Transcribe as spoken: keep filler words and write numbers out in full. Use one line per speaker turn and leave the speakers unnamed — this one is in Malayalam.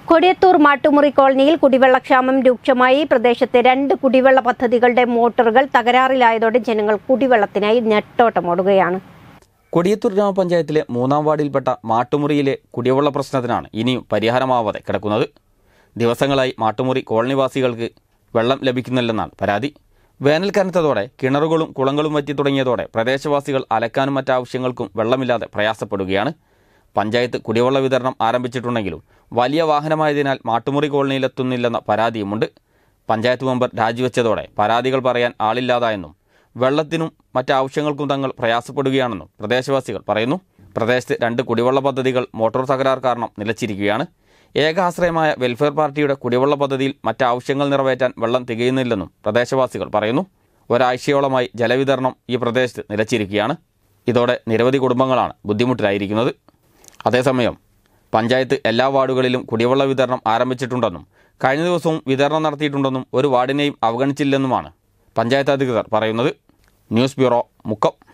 കൊടിയത്തൂർ മാട്ടുമുറി കോളനിയിൽ കുടിവെള്ളക്ഷാമം രൂക്ഷമായി. പ്രദേശത്തെ രണ്ട് കുടിവെള്ള പദ്ധതികളുടെ മോട്ടോറുകൾ തകരാറിലായതോടെ ജനങ്ങൾ കുടിവെള്ളത്തിനായി നെട്ടോട്ടമോടുകയാണ്.
കൊടിയത്തൂർ ഗ്രാമപഞ്ചായത്തിലെ മൂന്നാം വാർഡിൽപ്പെട്ട മാട്ടുമുറിയിലെ കുടിവെള്ള പ്രശ്നത്തിനാണ് ഇനിയും പരിഹാരമാവാതെ കിടക്കുന്നത്. ദിവസങ്ങളായി മാട്ടുമുറി കോളനിവാസികൾക്ക് വെള്ളം ലഭിക്കുന്നില്ലെന്നാണ് പരാതി. വേനൽ കനത്തതോടെ കിണറുകളും കുളങ്ങളും വറ്റി തുടങ്ങിയതോടെ പ്രദേശവാസികൾ അലക്കാനും മറ്റാവശ്യങ്ങൾക്കും വെള്ളമില്ലാതെ പ്രയാസപ്പെടുകയാണ്. പഞ്ചായത്ത് കുടിവെള്ള വിതരണം ആരംഭിച്ചിട്ടുണ്ടെങ്കിലും വലിയ വാഹനമായതിനാൽ മാട്ടുമുറി കോളനിയിലെത്തുന്നില്ലെന്ന പരാതിയുമുണ്ട്. പഞ്ചായത്ത് മെമ്പർ രാജിവെച്ചതോടെ പരാതികൾ പറയാൻ ആളില്ലാതായെന്നും വെള്ളത്തിനും മറ്റാവശ്യങ്ങൾക്കും തങ്ങൾ പ്രയാസപ്പെടുകയാണെന്നും പ്രദേശവാസികൾ പറയുന്നു. പ്രദേശത്ത് രണ്ട് കുടിവെള്ള പദ്ധതികൾ മോട്ടോർ തകരാർ കാരണം നിലച്ചിരിക്കുകയാണ്. ഏകാശ്രയമായ വെൽഫെയർ പാർട്ടിയുടെ കുടിവെള്ള പദ്ധതിയിൽ മറ്റാവശ്യങ്ങൾ നിറവേറ്റാൻ വെള്ളം തികയുന്നില്ലെന്നും പ്രദേശവാസികൾ പറയുന്നു. ഒരാഴ്ചയോളമായി ജലവിതരണം ഈ പ്രദേശത്ത് നിലച്ചിരിക്കുകയാണ്. ഇതോടെ നിരവധി കുടുംബങ്ങളാണ് ബുദ്ധിമുട്ടിലായിരിക്കുന്നത്. അതേസമയം പഞ്ചായത്ത് എല്ലാ വാർഡുകളിലും കുടിവെള്ള വിതരണം ആരംഭിച്ചിട്ടുണ്ടെന്നും കഴിഞ്ഞ ദിവസവും വിതരണം നടത്തിയിട്ടുണ്ടെന്നും ഒരു വാർഡിനെയും അവഗണിച്ചില്ലെന്നുമാണ് പഞ്ചായത്ത് അധികൃതർ പറയുന്നത്. News bureau, Mukkam.